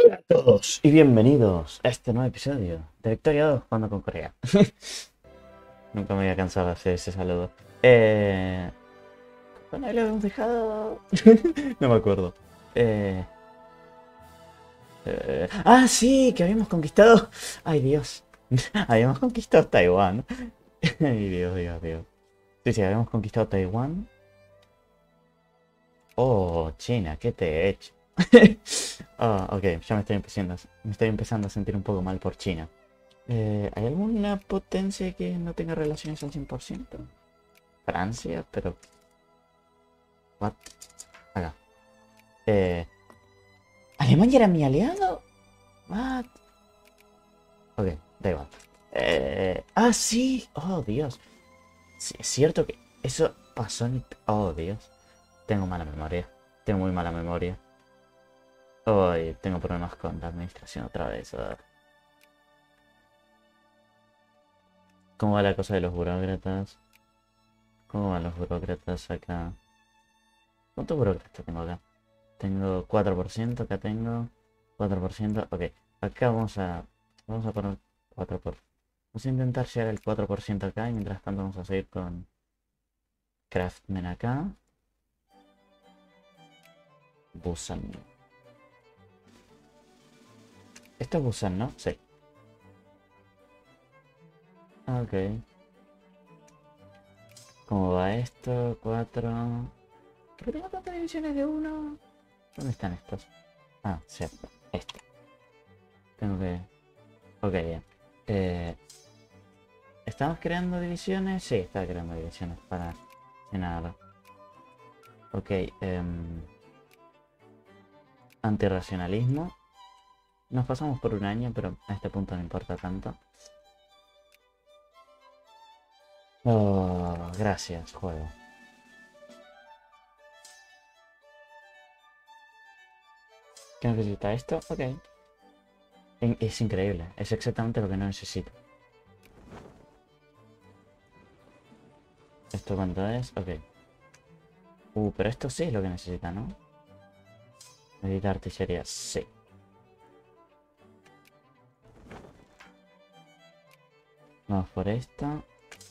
Hola a todos y bienvenidos a este nuevo episodio de Victoria 2 jugando con Corea. Nunca me voy a cansar de hacer ese saludo. ¿Cuándo lo hemos dejado? No me acuerdo. Eh, sí, que habíamos conquistado. Ay, Dios. Habíamos conquistado Taiwán. Ay, Dios, Dios, Dios. Sí, sí, habíamos conquistado Taiwán. Oh, China, ¿qué te he hecho? Ok, ya me estoy empezando a sentir un poco mal por China. ¿Hay alguna potencia que no tenga relaciones al 100%? Francia, pero... What? Acá. Eh, ¿Alemania era mi aliado? What? Ok, da igual. Sí. Oh, Dios. Sí, es cierto que eso pasó en... Oh, Dios. Tengo mala memoria. Tengo muy mala memoria. Hoy tengo problemas con la administración otra vez. ¿Cómo va la cosa de los burócratas? ¿Cómo van los burócratas acá? ¿Cuántos burócratas tengo acá? Tengo 4%, acá tengo 4%. Ok, acá vamos a poner 4%. Vamos a intentar llegar al 4% acá y mientras tanto vamos a seguir con Craftman acá. Busan. Esto es Busan, ¿no? Sí. Ok. ¿Cómo va esto? 4. ¿Por qué tengo tantas divisiones de uno? ¿Dónde están estos? Ah, cierto. Este. Tengo que... Ok, bien. Eh, ¿Estamos creando divisiones? Sí, estaba creando divisiones para llenar. Ok, antirracionalismo. Nos pasamos por un año, pero a este punto no importa tanto. Oh, gracias, juego. ¿Qué necesita esto? Ok. Es increíble, es exactamente lo que no necesito. ¿Esto cuánto es? Ok. Pero esto sí es lo que necesita, ¿no? Necesita artillería, sí. Vamos por esto.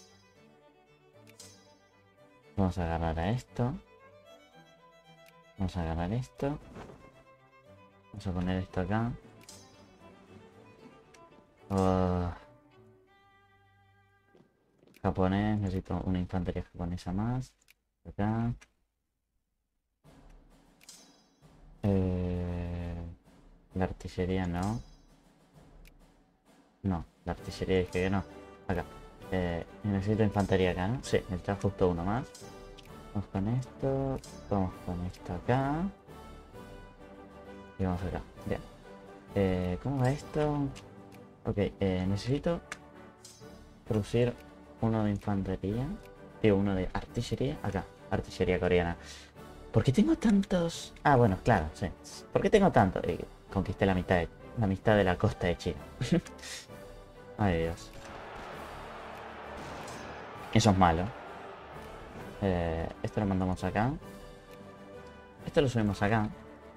Vamos a agarrar a esto. Vamos a agarrar esto. Vamos a poner esto acá. Oh, japonés, necesito una infantería japonesa más. Acá. La artillería no. No, la artillería dije que no. Acá. Necesito infantería acá, ¿no? Sí, necesito justo uno más. Vamos con esto. Vamos con esto acá. Y vamos acá. Bien. ¿Cómo va esto? Ok, necesito producir uno de infantería. Digo, uno de artillería. Acá, artillería coreana. ¿Por qué tengo tantos? Ah, bueno, claro, sí. ¿Por qué tengo tanto? Conquisté la mitad de la costa de China. Ay, Dios. Eso es malo. Esto lo mandamos acá. Esto lo subimos acá.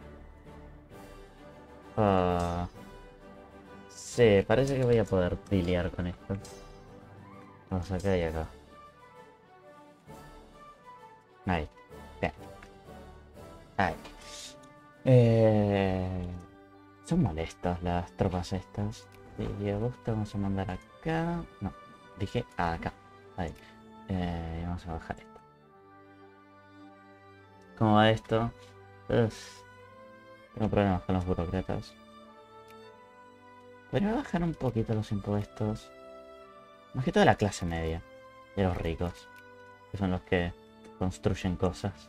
Ah, sí, parece que voy a poder lidiar con esto. Vamos acá y acá. Ahí. Bien. Ahí. Eh, Son molestos las tropas estas. Y a vos te vamos a mandar acá. No, dije acá. Ahí. Vamos a bajar esto. ¿Cómo va esto? Uf, tengo problemas con los burócratas. Podría bajar un poquito los impuestos. Más que toda la clase media. De los ricos. Que son los que construyen cosas.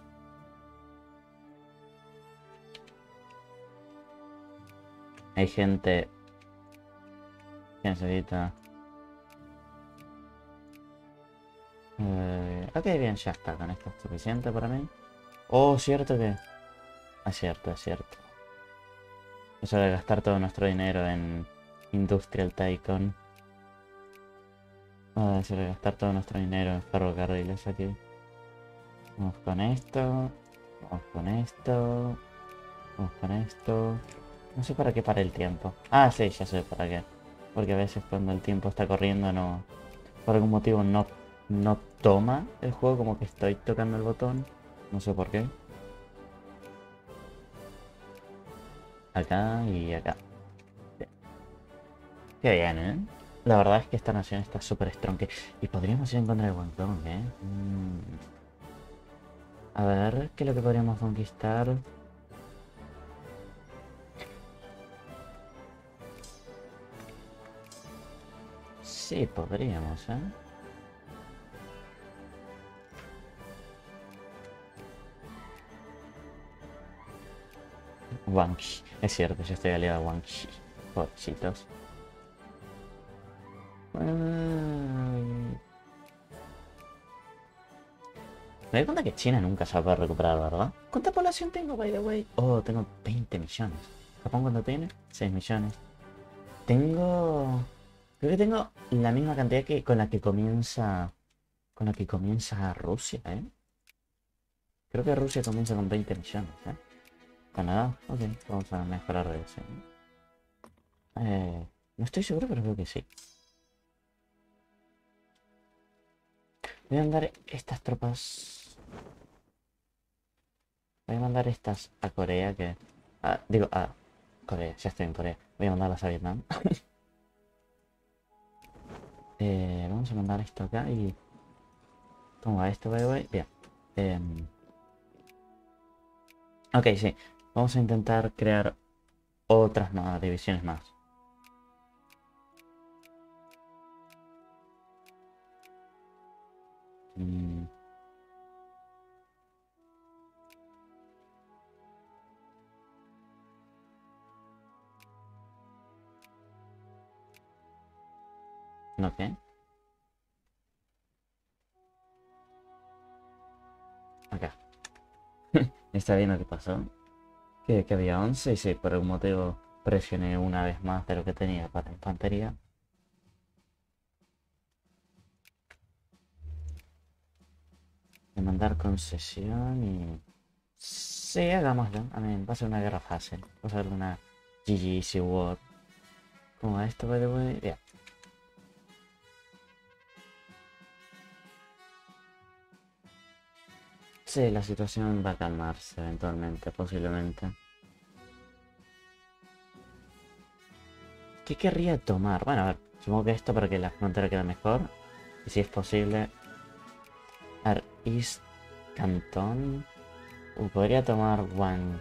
Hay gente que necesita... ok, bien, ya está. Con esto es suficiente para mí. Oh, cierto que... Es cierto, es cierto. Eso de gastar todo nuestro dinero en Industrial Tycoon. Eso de gastar todo nuestro dinero en ferrocarriles aquí. Vamos con esto. Vamos con esto. Vamos con esto. No sé para qué para el tiempo. Ah, sí, ya sé para qué. Porque a veces cuando el tiempo está corriendo no... Por algún motivo no toma el juego como que estoy tocando el botón. No sé por qué. Acá y acá. Qué bien, ¿eh? La verdad es que esta nación está súper strong. Y podríamos ir en contra de Guangdong, ¿eh? A ver, ¿qué es lo que podríamos conquistar? Sí, podríamos, ¿eh? Guangxi. Es cierto, yo estoy aliado a Guangxi. Pobrecitos. Ay. Me doy cuenta que China nunca se va a poder recuperar, ¿verdad? ¿Cuánta población tengo, by the way? Oh, tengo 20 millones. ¿Japón cuánto tiene? 6 millones. Tengo... Creo que tengo la misma cantidad que con la que comienza... Con la que comienza Rusia, ¿eh? Creo que Rusia comienza con 20 millones, ¿eh? Canadá, ok, vamos a mejorar de eso. No estoy seguro, pero creo que sí. Voy a mandar estas tropas. Voy a mandar estas a Corea, que... digo, a Corea, ya estoy en Corea. Voy a mandarlas a Vietnam. Vamos a mandar esto acá y... Toma esto, by the way. Bien. Ok, sí. Vamos a intentar crear otras más divisiones más. Mm, ok. Acá. Está bien lo que pasó. Que había 11 y sí, por algún motivo presioné una vez más de lo que tenía para infantería. Demandar concesión y... Sí, hagámoslo. A mí va a ser una guerra fácil. Va a ser una GG Easy War. Como esto, by the way. Ya. Sí, la situación va a calmarse eventualmente, posiblemente. ¿Qué querría tomar? Bueno, a ver, supongo que esto para que la frontera quede mejor. Y si es posible... A ver, East Canton. Podría tomar Guangxi.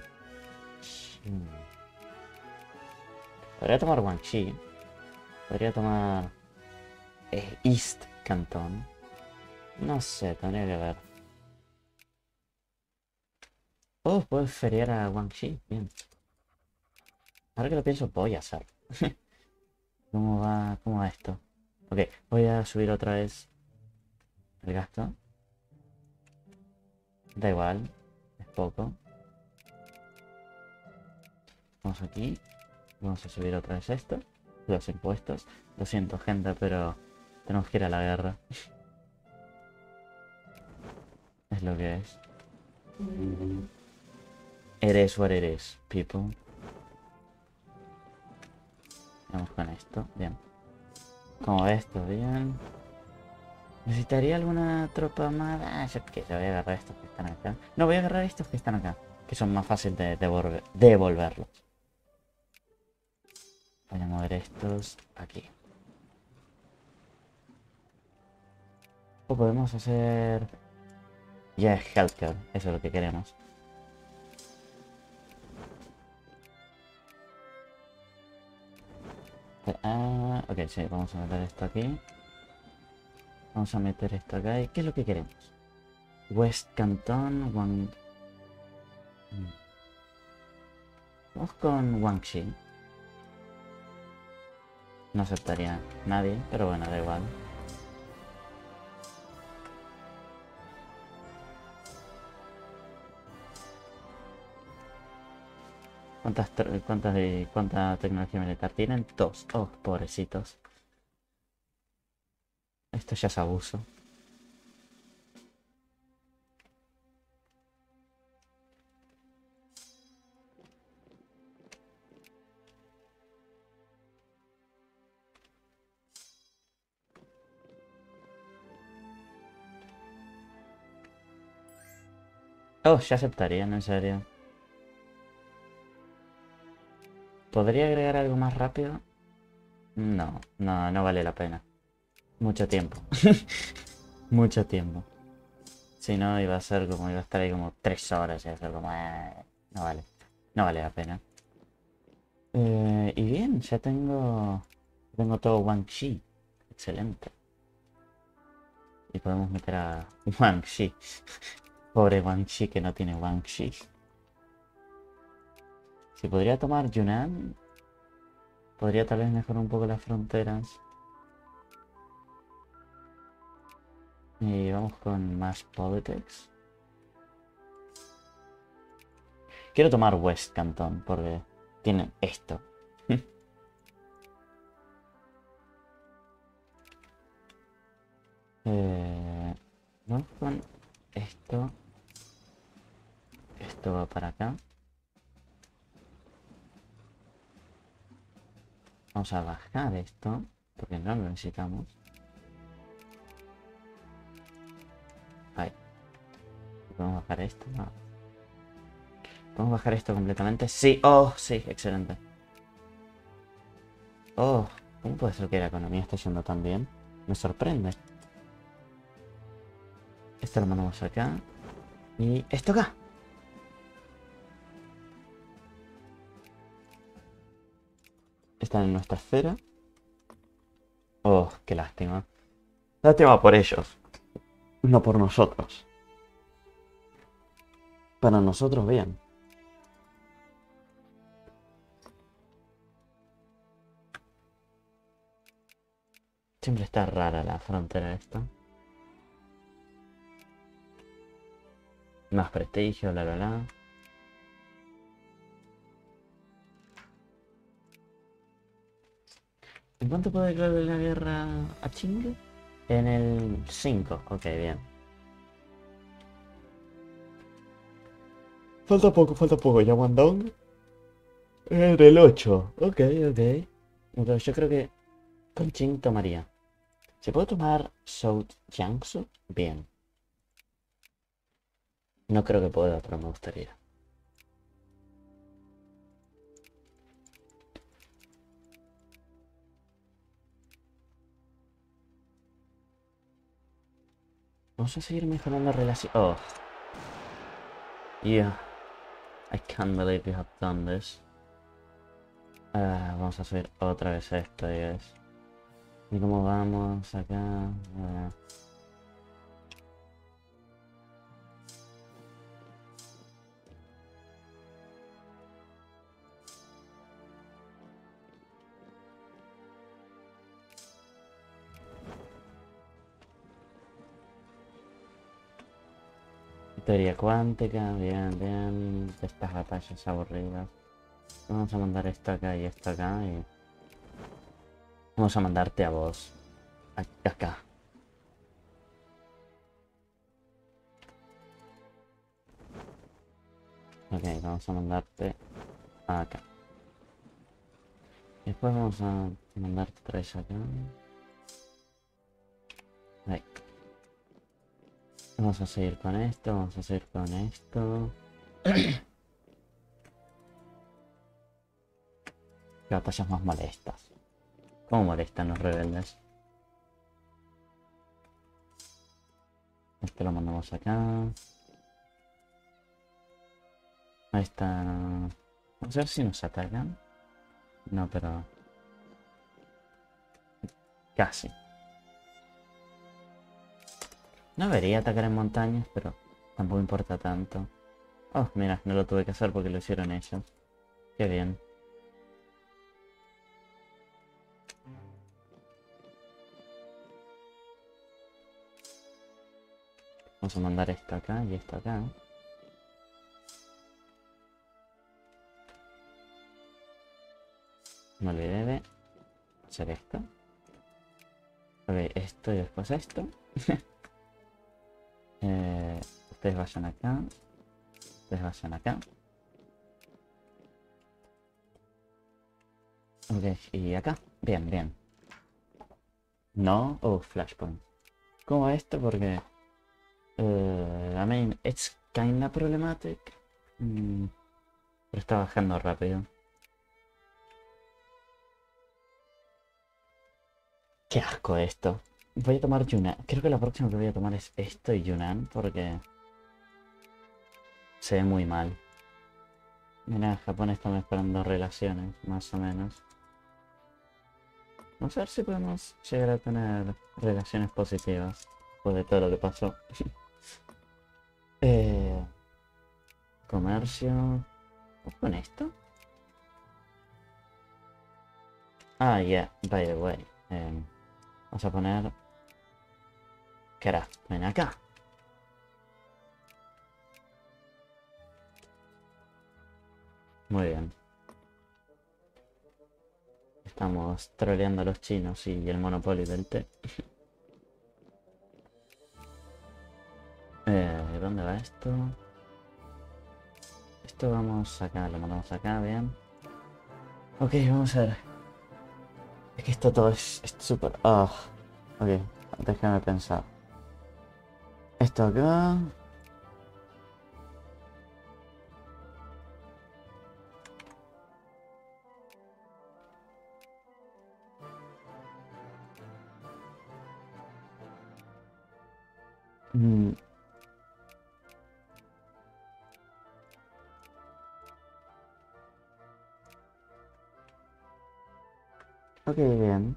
Podría tomar Guangxi. Podría tomar East Canton. No sé, tendría que ver. Oh, puedo feriar a Guangxi. Bien. Ahora que lo pienso, voy a hacer. ¿Cómo va esto? Ok, voy a subir otra vez el gasto. Da igual, es poco. Vamos aquí. Vamos a subir otra vez esto. Los impuestos. Lo siento, gente, pero tenemos que ir a la guerra. Es lo que es. It is what it is, people. Vamos con esto, bien. Como esto, bien. ¿Necesitaría alguna tropa más? Yo qué sé, voy a agarrar estos que están acá. No, voy a agarrar estos que están acá. Que son más fáciles de devolverlos. Voy a mover estos aquí. O podemos hacer... Ya es healthcare, eso es lo que queremos. Ok, sí, vamos a meter esto aquí. Vamos a meter esto acá. ¿Y qué es lo que queremos? West Canton, Vamos con Guangxi. No aceptaría nadie, pero bueno, da igual. ¿Cuánta tecnología militar tienen? Dos. Oh, pobrecitos. Esto ya es abuso. Oh, ya aceptarían, en serio. ¿Podría agregar algo más rápido? No, no, no vale la pena. Mucho tiempo. Mucho tiempo. Si no, iba a ser como, iba a estar ahí como 3 horas y iba a ser como... no vale. No vale la pena. Y bien, ya tengo... Tengo todo Wang Shi. Excelente. Y podemos meter a Wang Shi. Pobre Wang Shi que no tiene Wang Shi. Si podría tomar Yunnan, podría tal vez mejorar un poco las fronteras. Y vamos con más politics. Quiero tomar West Canton porque tienen esto. Vamos con esto. Esto va para acá. Vamos a bajar esto porque no lo necesitamos. Ahí. ¿Podemos bajar esto? No. ¿Podemos bajar esto completamente? Sí. Oh, sí, excelente. Oh, ¿cómo puede ser que la economía esté yendo tan bien? Me sorprende. Esto lo mandamos acá. Y esto acá. Están en nuestra esfera. Oh, qué lástima. Lástima por ellos. No por nosotros. Para nosotros, bien. Siempre está rara la frontera esta. Más prestigio, bla, bla, bla. ¿En cuánto puede declarar la guerra a Ching? En el 5. Ok, bien. Falta poco. Ya Guangdong. En el 8. Ok, ok. Entonces yo creo que con Qing tomaría. Si puedo tomar South Jiangsu, bien. No creo que pueda, pero me gustaría. Vamos a seguir mejorando la relación. Oh, yeah. I can't believe you have done this. Vamos a subir otra vez esto, guys. ¿Y cómo vamos acá? Teoría cuántica, bien, bien. Estas batallas aburridas. Vamos a mandar esto acá y esto acá y... Vamos a mandarte a vos. Acá. Ok, vamos a mandarte acá. Después vamos a mandarte otra vez acá. Ahí. Vamos a seguir con esto, vamos a seguir con esto. Qué batallas más molestas. ¿Cómo molestan los rebeldes? Este lo mandamos acá. Ahí está. Vamos a ver si nos atacan. No, pero... Casi. No debería atacar en montañas, pero tampoco importa tanto. Oh, mira, no lo tuve que hacer porque lo hicieron ellos. Qué bien. Vamos a mandar esto acá y esto acá. Me olvidé de hacer esto. Ok, esto y después esto. Ustedes vayan acá. Ustedes vayan acá. Ok, y acá. Bien, bien. No. Oh, flashpoint. ¿Cómo esto? Porque... I mean, it's kinda problematic. Mm, pero está bajando rápido. Qué asco esto. Voy a tomar Yunnan. Creo que la próxima que voy a tomar es esto y Yunnan porque se ve muy mal. Mira, Japón está esperando relaciones, más o menos. Vamos a ver si podemos llegar a tener relaciones positivas después de todo lo que pasó. eh, comercio. ¿Vamos con esto? Ah, yeah, by the way. Vamos a poner... Craft, ven acá. Muy bien. Estamos troleando a los chinos y el monopolio del té. ¿Dónde va esto? Esto vamos acá, lo mandamos acá, bien. Ok, vamos a ver. Es que esto todo es súper... Ah, ok, déjame pensar. Esto acá... Mm, ok, bien.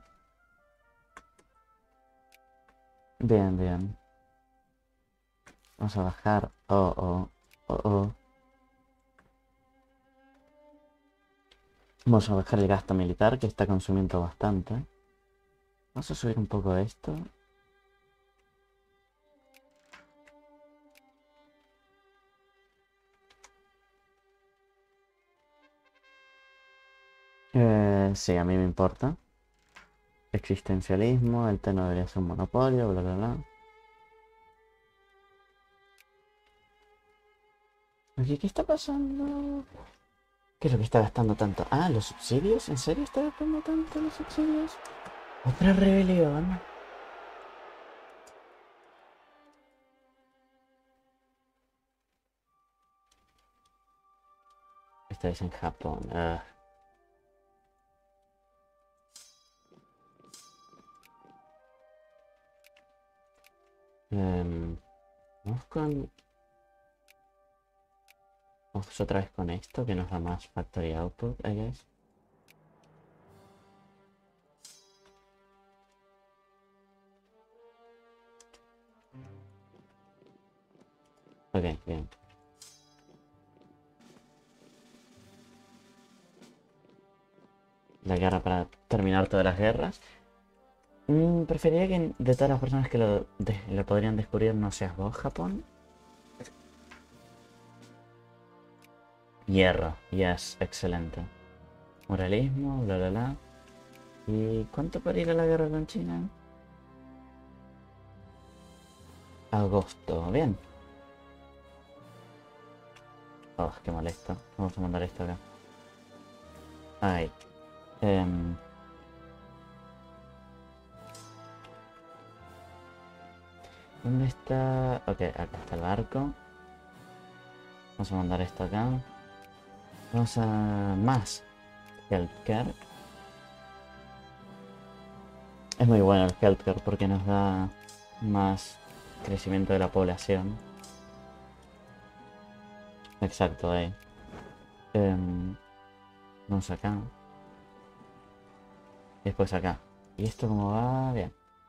Bien, bien. Vamos a bajar. Oh, oh, oh, oh. Vamos a bajar el gasto militar que está consumiendo bastante. Vamos a subir un poco esto. Sí, a mí me importa. Existencialismo, el té no debería ser un monopolio, bla, bla, bla. Oye, ¿qué está pasando? ¿Qué es lo que está gastando tanto? Ah, ¿los subsidios? ¿En serio está gastando tanto los subsidios? Otra rebelión. Esta vez en Japón. Vamos con... Vamos otra vez con esto que nos da más factory output, I guess. Ok, bien. La guerra para terminar todas las guerras. Preferiría que de todas las personas que lo podrían descubrir no seas vos, Japón. Hierro, yes, excelente. Moralismo, bla bla bla. ¿Y cuánto para ir a la guerra con China? Agosto, bien. Oh, qué molesto. Vamos a mandar esto acá. Ahí. ¿Dónde está? Ok, acá está el barco. Vamos a mandar esto acá. Vamos a más healthcare. Es muy bueno el healthcare porque nos da más crecimiento de la población. Exacto, ahí. Vamos acá. Y después acá. ¿Y esto cómo va? Bien.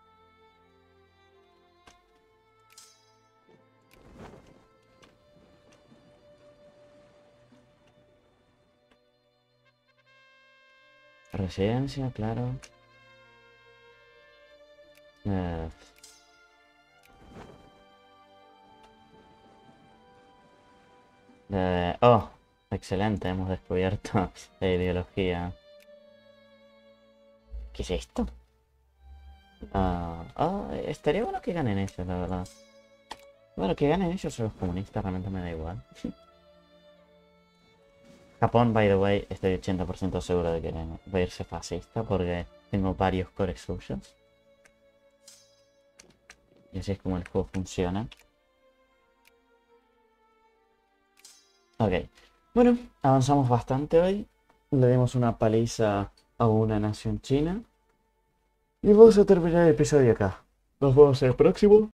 Residencia, claro. Eh, oh, excelente, hemos descubierto la ideología. ¿Qué es esto? Estaría bueno que ganen ellos, la verdad. Bueno, que ganen ellos o los comunistas, realmente me da igual. Japón, by the way, estoy 80% seguro de que va a irse fascista porque tengo varios cores suyos. Y así es como el juego funciona. Ok. Bueno, avanzamos bastante hoy. Le dimos una paliza a una nación china. Y vamos a terminar el episodio acá. Nos vemos en el próximo.